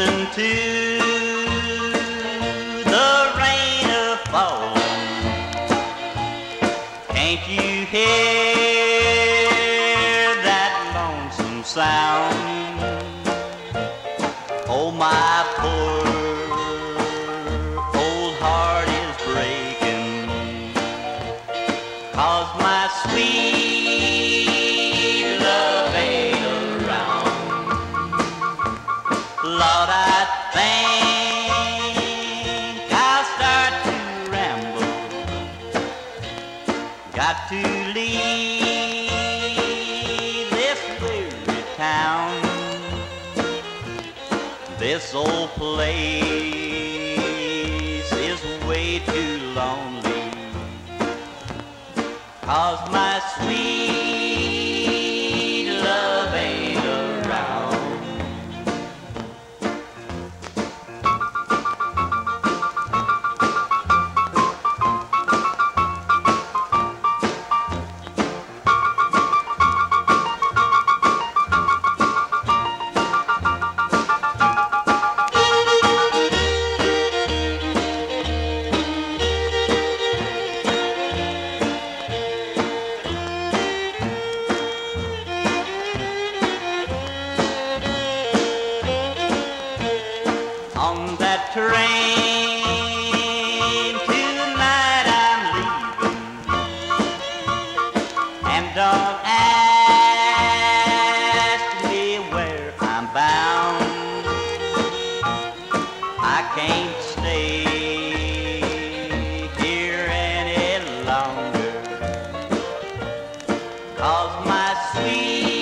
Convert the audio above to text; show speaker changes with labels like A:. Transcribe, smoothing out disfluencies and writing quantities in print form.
A: listen to the rain a falling. Can't you hear that lonesome sound? Oh, my poor old heart is breaking, 'cause my sweet love ain't around. Lord, I think I'll start to ramble. Got to leave this weary town. This old place is way too lonely, 'cause my sweet love ain't around. On that train tonight I'm leaving, and don't ask me where I'm bound. I can't stay here any longer, 'cause my sweet